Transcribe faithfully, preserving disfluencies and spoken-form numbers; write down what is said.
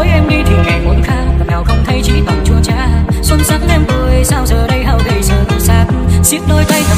lối em đi thì ngày một khác, và nào không thấy chỉ toàn chua chát. Xuân sắc em cười sao giờ đây hao gầy dần sát, xiết đôi tay